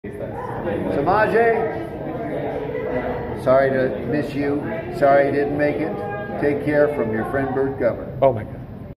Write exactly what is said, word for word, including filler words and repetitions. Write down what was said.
Semaj, sorry to miss you. Sorry you didn't make it. Take care from your friend Burt Gummer. Oh my God.